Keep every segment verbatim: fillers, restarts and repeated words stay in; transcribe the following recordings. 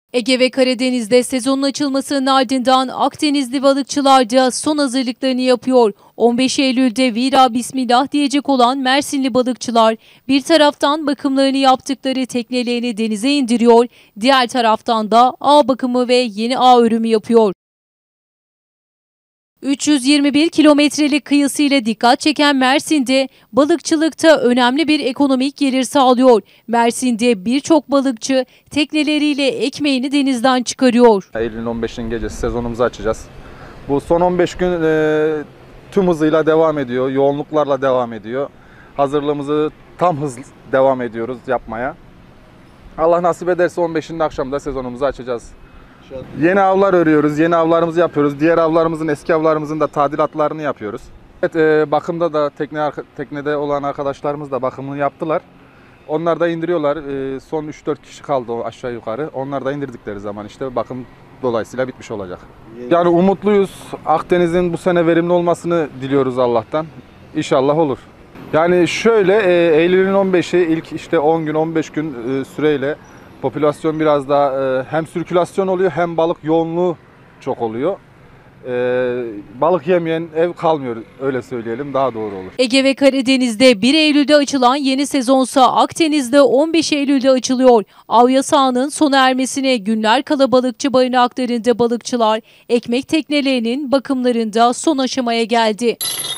Ege ve Karadeniz'de sezonun açılmasının ardından Akdenizli balıkçılar da son hazırlıklarını yapıyor. on beş Eylül'de vira bismillah diyecek olan Mersinli balıkçılar bir taraftan bakımlarını yaptıkları teknelerini denize indiriyor, diğer taraftan da ağ bakımı ve yeni ağ örümü yapıyor. üç yüz yirmi bir kilometrelik kıyısıyla dikkat çeken Mersin'de balıkçılıkta önemli bir ekonomik gelir sağlıyor. Mersin'de birçok balıkçı tekneleriyle ekmeğini denizden çıkarıyor. Eylül'ün on beşinin gecesi sezonumuzu açacağız. Bu son on beş gün e, tüm hızıyla devam ediyor, yoğunluklarla devam ediyor. Hazırlığımızı tam hız devam ediyoruz yapmaya. Allah nasip ederse on beşinde akşamda sezonumuzu açacağız. Yeni avlar örüyoruz, yeni avlarımızı yapıyoruz. Diğer avlarımızın, eski avlarımızın da tadilatlarını yapıyoruz. Evet, e, bakımda da tekne, teknede olan arkadaşlarımız da bakımını yaptılar. Onlar da indiriyorlar. E, son üç dört kişi kaldı o aşağı yukarı. Onlar da indirdikleri zaman işte bakım dolayısıyla bitmiş olacak. Yani umutluyuz. Akdeniz'in bu sene verimli olmasını diliyoruz Allah'tan. İnşallah olur. Yani şöyle e, Eylül'ün on beşi ilk işte on gün on beş gün e, süreyle popülasyon biraz daha e, hem sirkülasyon oluyor hem balık yoğunluğu çok oluyor. E, balık yemeyen ev kalmıyor, öyle söyleyelim, daha doğru olur. Ege ve Karadeniz'de bir Eylül'de açılan yeni sezonsa Akdeniz'de on beş Eylül'de açılıyor. Av yasağının sona ermesine günler kala balıkçı barınaklarında balıkçılar ekmek teknelerinin bakımlarında son aşamaya geldi.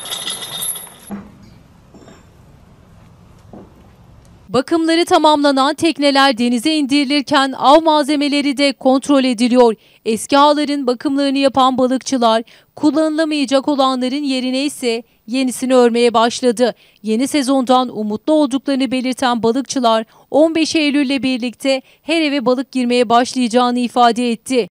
Bakımları tamamlanan tekneler denize indirilirken av malzemeleri de kontrol ediliyor. Eski ağların bakımlarını yapan balıkçılar kullanılamayacak olanların yerine ise yenisini örmeye başladı. Yeni sezondan umutlu olduklarını belirten balıkçılar on beş Eylül'le birlikte her eve balık girmeye başlayacağını ifade etti.